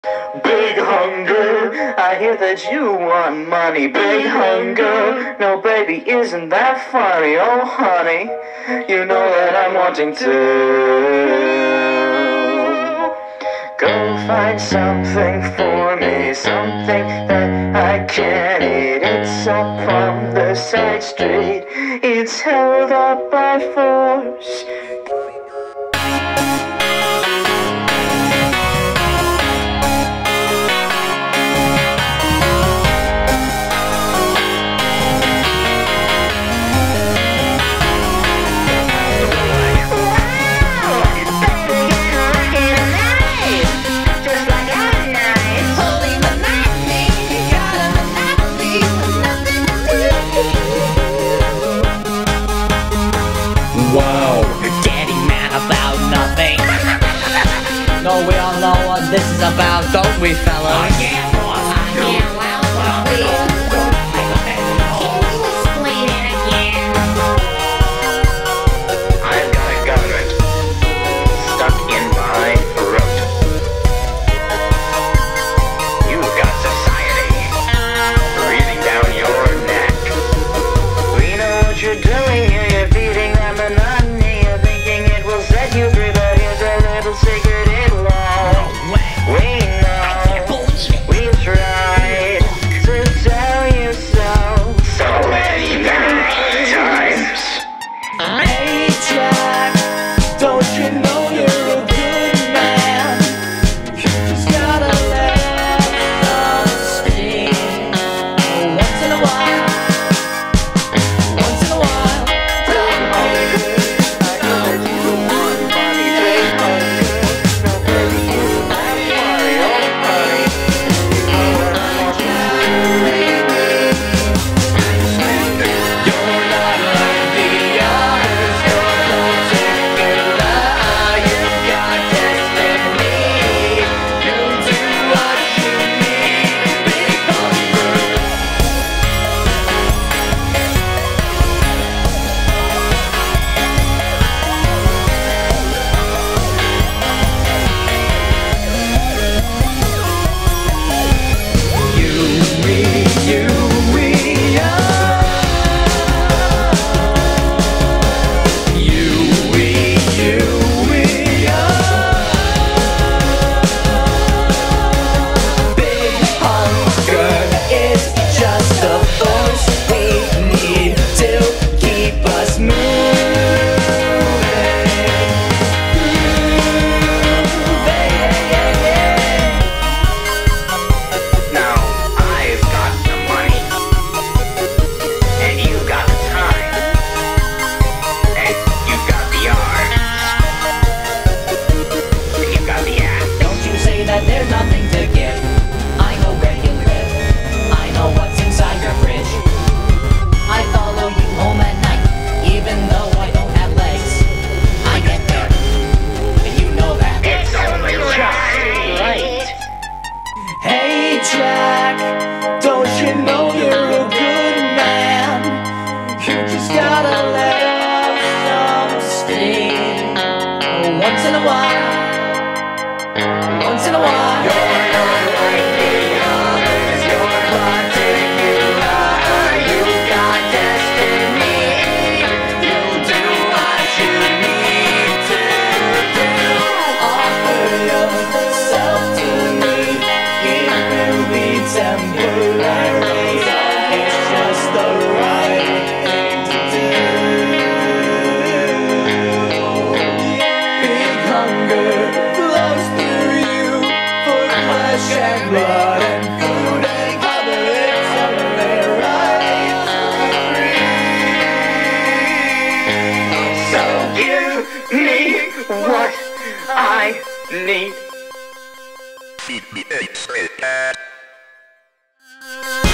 Big hunger, I hear that you want money. Big hunger, no baby, isn't that funny? Oh honey, you know that I'm wanting to go find something for me, something that I can eat. It's up on the side street, it's held up by force. Whoa, you're getting mad about nothing. No, we all know what this is about, don't we, fellas? Oh yeah, boss, I do. Yeah, well, please. Can you explain it again? I've got a government stuck in my throat. You've got society breathing down your neck. We know what you're doing here, you're feeding that monotony. You're thinking it will set you free, but here's a little secret it'll all. We know, we've tried to tell you so many times. Hey, Jack, don't you know you're a good man? You just gotta let them steam. Once in a while, once in a while. There's nothing to give. I know where you live. I know what's inside your fridge. I follow you home at night, even though I don't have legs. I get there, and you know that. It's only right. Hey Jack, don't you know you're a good man? You just gotta let off some steam once in a while. Once in a while. You're not like the others. You're plotting you are. You got destiny. You do what you need to do. Offer yourself to me. It will be temporary. It's just the right thing to do. Big hunger flows through you for flesh and blood and food and other their rights free. So give me what I need. Feed me,